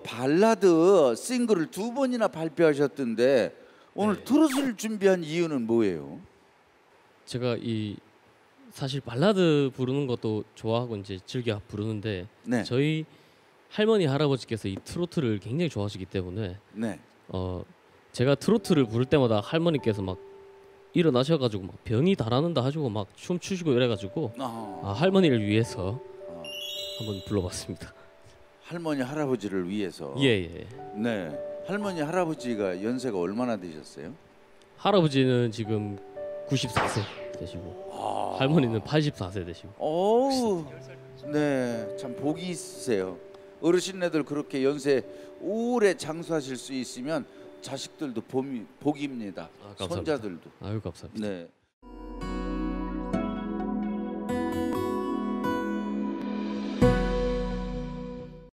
발라드 싱글을 2번이나 발표하셨던데 오늘 네. 트로트를 준비한 이유는 뭐예요? 제가 사실 발라드 부르는 것도 좋아하고 이제 즐겨 부르는데 네. 저희 할머니 할아버지께서 이 트로트를 굉장히 좋아하시기 때문에 네. 제가 트로트를 부를 때마다 할머니께서 막 일어나셔가지고 막 병이 달아난다 하시고 막 춤추시고 이래가지고 할머니를 위해서 한번 불러봤습니다. 할머니 할아버지를 위해서. 예. 네. 할머니 할아버지가 연세가 얼마나 되셨어요? 할아버지는 지금 94세 되시고 할머니는 84세 되시고. 오, 네, 참 복이 있으세요. 어르신네들 그렇게 연세 오래 장수하실 수 있으면 자식들도 복입니다. 감사합니다. 손자들도. 아유 감사합니다. 네.